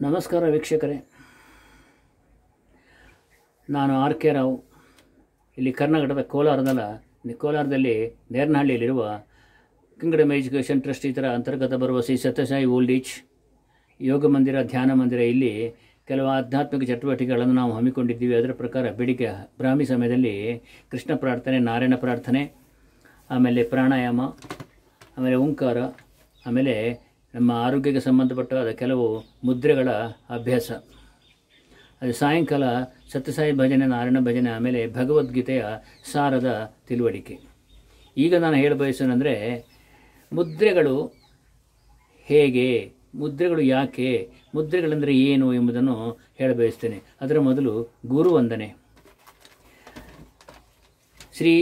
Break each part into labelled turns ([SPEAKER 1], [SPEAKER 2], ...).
[SPEAKER 1] ನಮಸ್ಕಾರ ವೀಕ್ಷಕರೇ, ನಾನು ಆರ್ ಕೆ ರಾವ್. ಇಲ್ಲಿ ಕರ್ನಾಟಕದ ಕೋಲಾರದಲ್ಲಿ ನೇರನಹಳ್ಳಿಯಲ್ಲಿರುವ ಕಿಂಗ್ಡಮ್ ಎಜುಕೇಷನ್ ಟ್ರಸ್ಟ್ ಇದರ ಅಂತರ್ಗತ ಬರುವ ಶ್ರೀ ಸತ್ಯಸಾಯಿ ಓಲ್ಡ್ ಏಜ್ ಯೋಗ ಮಂದಿರ, ಧ್ಯಾನ ಮಂದಿರ. ಇಲ್ಲಿ ಕೆಲವು ಆಧ್ಯಾತ್ಮಿಕ ಚಟುವಟಿಕೆಗಳನ್ನು ನಾವು ಹಮ್ಮಿಕೊಂಡಿದ್ದೀವಿ. ಅದರ ಪ್ರಕಾರ ಬೆಳಿಗ್ಗೆ ಬ್ರಾಹ್ಮಿ ಸಮಯದಲ್ಲಿ ಕೃಷ್ಣ ಪ್ರಾರ್ಥನೆ, ನಾರಾಯಣ ಪ್ರಾರ್ಥನೆ, ಆಮೇಲೆ ಪ್ರಾಣಾಯಾಮ, ಆಮೇಲೆ ಓಂಕಾರ, ಆಮೇಲೆ ನಮ್ಮ ಆರೋಗ್ಯಕ್ಕೆ ಸಂಬಂಧಪಟ್ಟಾದ ಕೆಲವು ಮುದ್ರೆಗಳ ಅಭ್ಯಾಸ. ಅದು ಸಾಯಂಕಾಲ ಸತ್ಯಸಾಯಿ ಭಜನೆ, ನಾರಾಯಣ ಭಜನೆ, ಆಮೇಲೆ ಭಗವದ್ಗೀತೆಯ ಸಾರದ ತಿಳುವಳಿಕೆ. ಈಗ ನಾನು ಹೇಳಬಯಸೋನೆಂದರೆ, ಮುದ್ರೆಗಳು ಹೇಗೆ, ಮುದ್ರೆಗಳು ಯಾಕೆ, ಮುದ್ರೆಗಳೆಂದರೆ ಏನು ಎಂಬುದನ್ನು ಹೇಳಬಯಸ್ತೇನೆ. ಅದರ ಮೊದಲು ಗುರುವಂದನೆ. ಶ್ರೀ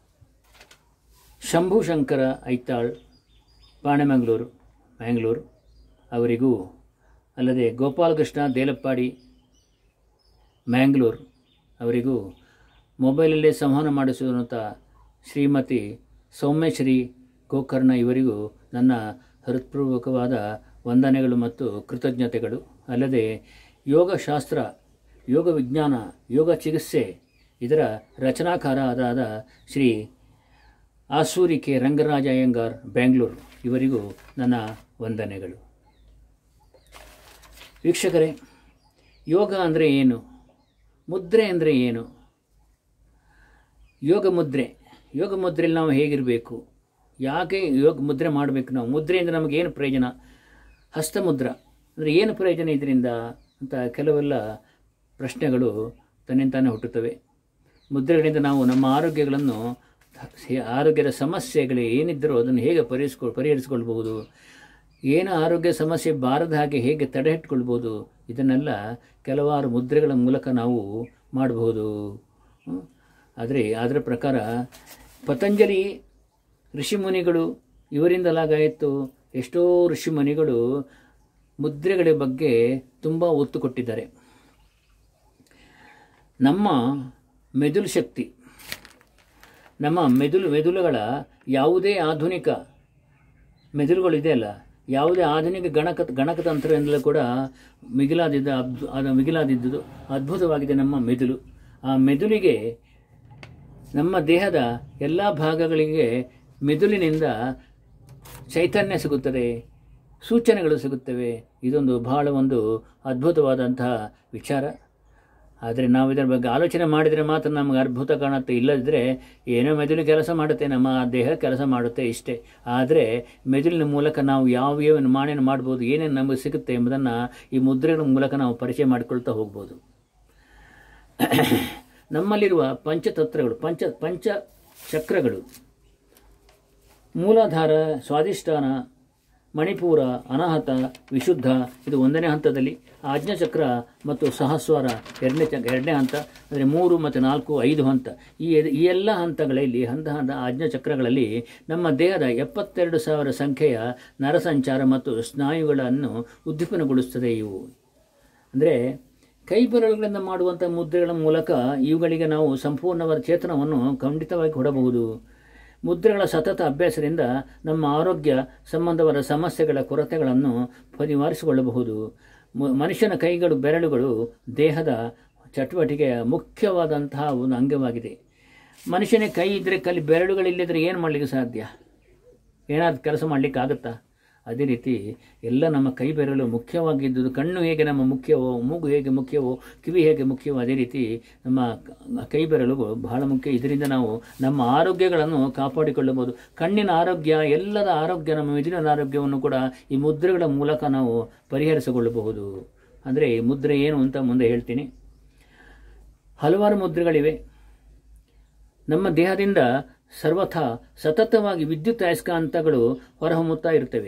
[SPEAKER 1] ಶಂಭುಶಂಕರ ಐತಾಳ್, ಪಾಣೆಮಂಗಳೂರು ಅವರಿಗೂ, ಅಲ್ಲದೆ ಗೋಪಾಲಕೃಷ್ಣ ದೇಲಪ್ಪಾಡಿ, ಮ್ಯಾಂಗ್ಳೂರು ಅವರಿಗೂ, ಮೊಬೈಲಲ್ಲೇ ಸಂವಹನ ಮಾಡಿಸುವಂಥ ಶ್ರೀಮತಿ ಸೌಮ್ಯಶ್ರೀ ಗೋಕರ್ಣ ಇವರಿಗೂ ನನ್ನ ಹೃತ್ಪೂರ್ವಕವಾದ ವಂದನೆಗಳು ಮತ್ತು ಕೃತಜ್ಞತೆಗಳು. ಅಲ್ಲದೆ ಯೋಗಶಾಸ್ತ್ರ, ಯೋಗ ವಿಜ್ಞಾನ, ಯೋಗ ಚಿಕಿತ್ಸೆ ಇದರ ರಚನಾಕಾರರಾದ ಶ್ರೀ ಆಸೂರಿ ಕೆ ರಂಗರಾಜ ಅಯ್ಯಂಗಾರ್, ಬೆಂಗಳೂರು ಇವರಿಗೂ ನನ್ನ ವಂದನೆಗಳು. ವೀಕ್ಷಕರೇ, ಯೋಗ ಅಂದರೆ ಏನು, ಮುದ್ರೆ ಅಂದರೆ ಏನು? ಯೋಗ ಮುದ್ರೆಯಲ್ಲಿ ನಾವು ಹೇಗಿರಬೇಕು, ಯಾಕೆ ಯೋಗ ಮುದ್ರೆ ಮಾಡಬೇಕು? ನಾವು ಮುದ್ರೆಯಿಂದ ನಮಗೇನು ಪ್ರಯೋಜನ? ಹಸ್ತಮುದ್ರ ಅಂದರೆ ಏನು ಪ್ರಯೋಜನ ಇದರಿಂದ ಅಂತ ಕೆಲವೆಲ್ಲ ಪ್ರಶ್ನೆಗಳು ತನ್ನಿಂತಾನೇ ಹುಟ್ಟುತ್ತವೆ. ಮುದ್ರೆಗಳಿಂದ ನಾವು ನಮ್ಮ ಆರೋಗ್ಯದ ಸಮಸ್ಯೆಗಳು ಏನಿದ್ದರೂ ಅದನ್ನು ಹೇಗೆ ಪರಿಹರಿಸಿಕೊಳ್ಬಹುದು, ಏನು ಆರೋಗ್ಯ ಸಮಸ್ಯೆ ಬಾರದ ಹಾಗೆ ಹೇಗೆ ತಡೆಹಿಟ್ಕೊಳ್ಬೋದು, ಇದನ್ನೆಲ್ಲ ಕೆಲವಾರು ಮುದ್ರೆಗಳ ಮೂಲಕ ನಾವು ಮಾಡಬಹುದು. ಅದರ ಪ್ರಕಾರ ಪತಂಜಲಿ ಋಷಿಮುನಿಗಳು ಇವರಿಂದಲಾಗಾಯಿತು. ಎಷ್ಟೋ ಋಷಿಮುನಿಗಳು ಮುದ್ರೆಗಳ ಬಗ್ಗೆ ತುಂಬ ಒತ್ತು ಕೊಟ್ಟಿದ್ದಾರೆ. ನಮ್ಮ ಮೆದುಳು ಶಕ್ತಿ, ನಮ್ಮ ಮೆದುಳುಗಳ ಯಾವುದೇ ಆಧುನಿಕ ಮೆದುಳುಗಳಿದೆಯಲ್ಲ, ಯಾವುದೇ ಆಧುನಿಕ ಗಣಕತಂತ್ರದಿಂದಲೂ ಕೂಡ ಮಿಗಿಲಾದಿದ್ದುದು ಅದ್ಭುತವಾಗಿದೆ ನಮ್ಮ ಮೆದುಳು. ಆ ಮೆದುಳಿಗೆ, ನಮ್ಮ ದೇಹದ ಎಲ್ಲ ಭಾಗಗಳಿಗೆ ಮೆದುಳಿನಿಂದ ಚೈತನ್ಯ ಸಿಗುತ್ತದೆ, ಸೂಚನೆಗಳು ಸಿಗುತ್ತವೆ. ಇದೊಂದು ಬಹಳ ಒಂದು ಅದ್ಭುತವಾದಂತಹ ವಿಚಾರ. ಆದರೆ ನಾವು ಇದರ ಬಗ್ಗೆ ಆಲೋಚನೆ ಮಾಡಿದರೆ ಮಾತ್ರ ನಮಗೆ ಅದ್ಭುತ ಕಾಣುತ್ತೆ. ಇಲ್ಲದಿದ್ದರೆ ಏನೋ ಮೆದುಳು ಕೆಲಸ ಮಾಡುತ್ತೆ, ನಮ್ಮ ದೇಹ ಕೆಲಸ ಮಾಡುತ್ತೆ, ಇಷ್ಟೇ. ಆದರೆ ಮೆದುಳಿನ ಮೂಲಕ ನಾವು ಯಾವ ಮಾನೇನು ಮಾಡ್ಬೋದು, ಏನೇನು ನಮಗೆ ಸಿಗುತ್ತೆ ಎಂಬುದನ್ನು ಈ ಮುದ್ರೆಗಳ ಮೂಲಕ ನಾವು ಪರಿಚಯ ಮಾಡಿಕೊಳ್ತಾ ಹೋಗ್ಬೋದು. ನಮ್ಮಲ್ಲಿರುವ ಪಂಚತತ್ವಗಳು, ಪಂಚಚಕ್ರಗಳು, ಮೂಲಾಧಾರ, ಸ್ವಾಧಿಷ್ಠಾನ, ಮಣಿಪೂರ, ಅನಾಹತ, ವಿಶುದ್ಧ ಇದು 1ನೇ ಹಂತದಲ್ಲಿ, ಆಜ್ಞಾಚಕ್ರ ಮತ್ತು ಸಹಸ್ವಾರ 2ನೇ ಹಂತ, ಅಂದರೆ 3 ಮತ್ತು 4, 5 ಹಂತ. ಈ ಎಲ್ಲ ಹಂತಗಳಲ್ಲಿ ಆಜ್ಞಾಚಕ್ರಗಳಲ್ಲಿ ನಮ್ಮ ದೇಹದ 72,000 ಸಂಖ್ಯೆಯ ನರಸಂಚಾರ ಮತ್ತು ಸ್ನಾಯುಗಳನ್ನು ಉದ್ದೀಪನಗೊಳಿಸುತ್ತದೆ. ಇವು ಅಂದರೆ ಕೈ ಬೆರಳುಗಳಿಂದ ಮಾಡುವಂಥ ಮುದ್ರೆಗಳ ಮೂಲಕ ಇವುಗಳಿಗೆ ನಾವು ಸಂಪೂರ್ಣವಾದ ಚೇತನವನ್ನು ಖಂಡಿತವಾಗಿ ಕೊಡಬಹುದು. ಮುದ್ರೆಗಳ ಸತತ ಅಭ್ಯಾಸದಿಂದ ನಮ್ಮ ಆರೋಗ್ಯ ಸಂಬಂಧವಾದ ಸಮಸ್ಯೆಗಳ ಕೊರತೆಗಳನ್ನು ನಿವಾರಿಸಿಕೊಳ್ಳಬಹುದು. ಮನುಷ್ಯನ ಕೈಗಳು, ಬೆರಳುಗಳು ದೇಹದ ಚಟುವಟಿಕೆಯ ಮುಖ್ಯವಾದಂತಹ ಒಂದು ಅಂಗವಾಗಿದೆ. ಮನುಷ್ಯನ ಕೈ ಇದ್ದರೆ, ಬೆರಳುಗಳಿಲ್ಲದ್ರೆ ಏನು ಮಾಡಲಿಕ್ಕೆ ಸಾಧ್ಯ? ಏನಾದರೂ ಕೆಲಸ ಮಾಡಲಿಕ್ಕೆ ಆಗುತ್ತಾ? ಅದೇ ರೀತಿ ಎಲ್ಲ ನಮ್ಮ ಕೈ ಬೆರಳು ಮುಖ್ಯವಾಗಿದ್ದುದು. ಕಣ್ಣು ಹೇಗೆ ನಮ್ಮ ಮುಖ್ಯವೋ, ಮೂಗು ಹೇಗೆ ಮುಖ್ಯವೋ, ಕಿವಿ ಹೇಗೆ ಮುಖ್ಯವೋ, ಅದೇ ರೀತಿ ನಮ್ಮ ಕೈ ಬೆರಳುಗಳು ಬಹಳ ಮುಖ್ಯ. ಇದರಿಂದ ನಾವು ನಮ್ಮ ಆರೋಗ್ಯಗಳನ್ನು ಕಾಪಾಡಿಕೊಳ್ಳಬಹುದು. ಕಣ್ಣಿನ ಆರೋಗ್ಯ, ಎಲ್ಲರ ಆರೋಗ್ಯ, ನಮ್ಮ ಮೆದುಳಿನ ಆರೋಗ್ಯವನ್ನು ಕೂಡ ಈ ಮುದ್ರೆಗಳ ಮೂಲಕ ನಾವು ಪರಿಹರಿಸಿಕೊಳ್ಳಬಹುದು. ಅಂದರೆ ಈ ಮುದ್ರೆ ಏನು ಅಂತ ಮುಂದೆ ಹೇಳ್ತೀನಿ. ಹಲವಾರು ಮುದ್ರೆಗಳಿವೆ. ನಮ್ಮ ದೇಹದಿಂದ ಸರ್ವಥಾ ಸತತವಾಗಿ ವಿದ್ಯುತ್ ಅಯಸ್ಕಾಂತಗಳು ಹೊರಹೊಮ್ಮುತ್ತಾ ಇರ್ತವೆ.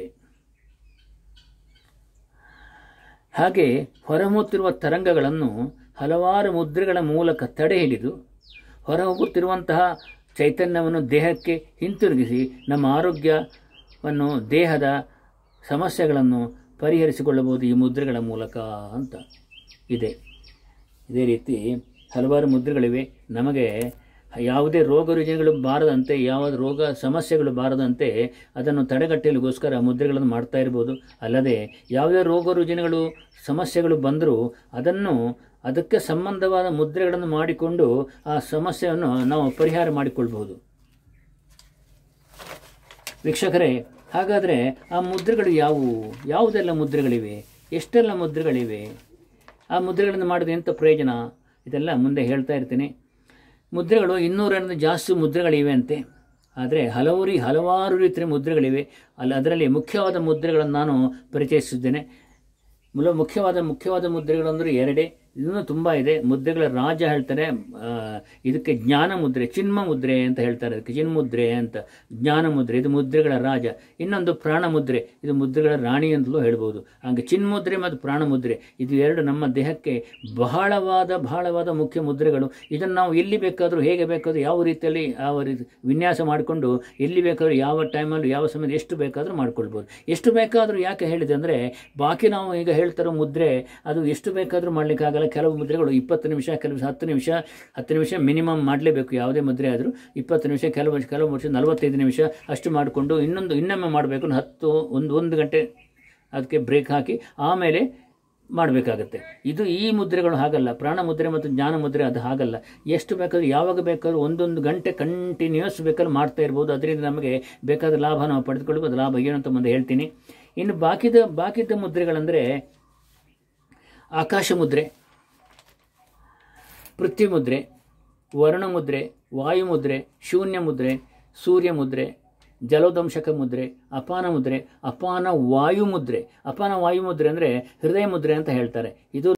[SPEAKER 1] ಹಾಗೆ ಹೊರಹೊಮ್ಮುತ್ತಿರುವ ತರಂಗಗಳನ್ನು ಹಲವಾರು ಮುದ್ರೆಗಳ ಮೂಲಕ ತಡೆ ಹಿಡಿದು ಹೊರಹೋಗುತ್ತಿರುವಂತಹ ಚೈತನ್ಯವನ್ನು ದೇಹಕ್ಕೆ ಹಿಂತಿರುಗಿಸಿ ನಮ್ಮ ಆರೋಗ್ಯವನ್ನು, ದೇಹದ ಸಮಸ್ಯೆಗಳನ್ನು ಪರಿಹರಿಸಿಕೊಳ್ಳಬಹುದು ಈ ಮುದ್ರೆಗಳ ಮೂಲಕ ಅಂತ ಇದೆ. ಇದೇ ರೀತಿ ಹಲವಾರು ಮುದ್ರೆಗಳಿವೆ. ನಮಗೆ ಯಾವುದೇ ರೋಗ ರುಜಿನಗಳು ಬಾರದಂತೆ, ಯಾವ ರೋಗ ಸಮಸ್ಯೆಗಳು ಬಾರದಂತೆ ಅದನ್ನು ತಡೆಗಟ್ಟಲಿಗೋಸ್ಕರ ಮುದ್ರೆಗಳನ್ನು ಮಾಡ್ತಾ ಇರ್ಬೋದು. ಅಲ್ಲದೆ ಯಾವುದೇ ರೋಗ ರುಜಿನಗಳು ಸಮಸ್ಯೆಗಳು ಬಂದರೂ ಅದಕ್ಕೆ ಸಂಬಂಧವಾದ ಮುದ್ರೆಗಳನ್ನು ಮಾಡಿಕೊಂಡು ಆ ಸಮಸ್ಯೆಯನ್ನು ನಾವು ಪರಿಹಾರ ಮಾಡಿಕೊಳ್ಬಹುದು. ವೀಕ್ಷಕರೇ, ಹಾಗಾದರೆ ಆ ಮುದ್ರೆಗಳು ಯಾವುದೆಲ್ಲ ಮುದ್ರೆಗಳಿವೆ, ಎಷ್ಟೆಲ್ಲ ಮುದ್ರೆಗಳಿವೆ, ಆ ಮುದ್ರೆಗಳನ್ನು ಮಾಡಿದ ಎಂಥ ಪ್ರಯೋಜನ, ಇದೆಲ್ಲ ಮುಂದೆ ಹೇಳ್ತಾ ಇರ್ತೀನಿ. ಮುದ್ರೆಗಳು 200 ಜಾಸ್ತಿ ಮುದ್ರೆಗಳಿವೆ ಅಂತೆ. ಆದರೆ ಹಲವಾರು ರೀತಿಯ ಮುದ್ರೆಗಳಿವೆ. ಅದರಲ್ಲಿ ಮುಖ್ಯವಾದ ಮುದ್ರೆಗಳನ್ನು ನಾನು ಪರಿಚಯಿಸಿದ್ದೇನೆ. ಮುಖ್ಯವಾದ ಮುದ್ರೆಗಳು ಅಂದರೆ 2. ಇನ್ನೂ ತುಂಬ ಇದೆ. ಮುದ್ರೆಗಳ ರಾಜ ಹೇಳ್ತಾರೆ. ಇದಕ್ಕೆ ಜ್ಞಾನ ಮುದ್ರೆ, ಚಿನ್ಮ ಮುದ್ರೆ ಅಂತ ಹೇಳ್ತಾರೆ. ಅದಕ್ಕೆ ಚಿನ್ಮುದ್ರೆ ಅಂತ, ಜ್ಞಾನ ಮುದ್ರೆ ಇದು ಮುದ್ರೆಗಳ ರಾಜ. ಇನ್ನೊಂದು ಪ್ರಾಣ ಮುದ್ರೆ, ಇದು ಮುದ್ರೆಗಳ ರಾಣಿ ಅಂತಲೂ ಹೇಳ್ಬೋದು. ಹಾಗೆ ಚಿನ್ಮುದ್ರೆ ಮತ್ತು ಪ್ರಾಣ ಮುದ್ರೆ ಇದು 2 ನಮ್ಮ ದೇಹಕ್ಕೆ ಬಹಳವಾದ ಮುಖ್ಯ ಮುದ್ರೆಗಳು. ಇದನ್ನು ನಾವು ಎಲ್ಲಿ ಬೇಕಾದರೂ, ಹೇಗೆ ಬೇಕಾದರೂ, ಯಾವ ರೀತಿಯಲ್ಲಿ ವಿನ್ಯಾಸ ಮಾಡಿಕೊಂಡು ಎಲ್ಲಿ ಬೇಕಾದರೂ, ಯಾವ ಟೈಮಲ್ಲಿ, ಯಾವ ಸಮಯದಲ್ಲಿ ಎಷ್ಟು ಬೇಕಾದರೂ ಮಾಡ್ಕೊಳ್ಬೋದು. ಎಷ್ಟು ಬೇಕಾದರೂ ಯಾಕೆ ಹೇಳಿದೆ ಅಂದರೆ, ಬಾಕಿ ನಾವು ಈಗ ಹೇಳ್ತಾರೋ ಮುದ್ರೆ ಅದು ಎಷ್ಟು ಬೇಕಾದರೂ ಮಾಡಲಿಕ್ಕಾಗಲ್ಲ. ಕೆಲವು ಮುದ್ರೆಗಳು 20 ನಿಮಿಷ, ಕೆಲವು 10 ನಿಮಿಷ ಮಿನಿಮಮ್ ಮಾಡಲೇಬೇಕು. ಯಾವುದೇ ಮುದ್ರೆ ಆದರೂ 20 ನಿಮಿಷ, ಕೆಲವು ವರ್ಷ 45 ನಿಮಿಷ ಅಷ್ಟು ಮಾಡಿಕೊಂಡು ಇನ್ನೊಮ್ಮೆ ಮಾಡಬೇಕು. 1 ಗಂಟೆ ಅದಕ್ಕೆ ಬ್ರೇಕ್ ಹಾಕಿ ಆಮೇಲೆ ಮಾಡಬೇಕಾಗತ್ತೆ. ಈ ಮುದ್ರೆಗಳು ಹಾಗಲ್ಲ. ಪ್ರಾಣ ಮುದ್ರೆ ಮತ್ತು ಜ್ಞಾನ ಮುದ್ರೆ ಅದು ಹಾಗಲ್ಲ. ಎಷ್ಟು ಬೇಕಾದರೂ, ಯಾವಾಗ ಬೇಕಾದರೂ 1 ಗಂಟೆ ಕಂಟಿನ್ಯೂಸ್ ಬೇಕಾದ್ರೂ ಮಾಡ್ತಾ ಇರ್ಬೋದು. ಅದರಿಂದ ನಮಗೆ ಬೇಕಾದ ಲಾಭ ನಾವು ಪಡೆದುಕೊಳ್ಬೋದು. ಲಾಭ ಏನು ಅಂತ ಮುಂದೆ ಹೇಳ್ತೀನಿ. ಇನ್ನು ಬಾಕಿದ ಮುದ್ರೆಗಳಂದರೆ ಆಕಾಶ ಮುದ್ರೆ, ಪೃಥ್ವಿ ಮುದ್ರೆ, ವರ್ಣ ಮುದ್ರೆ, ವಾಯು ಮುದ್ರೆ, ಶೂನ್ಯ ಮುದ್ರೆ, ಸೂರ್ಯ ಮುದ್ರೆ, ಜಲೋದಂಶಕ ಮುದ್ರೆ, ಅಪಾನ ಮುದ್ರೆ, ಅಪಾನ ವಾಯು ಮುದ್ರೆ. ಅಪಾನ ವಾಯು ಮುದ್ರೆ ಅಂದರೆ ಹೃದಯ ಮುದ್ರೆ ಅಂತ ಹೇಳ್ತಾರೆ. ಇದು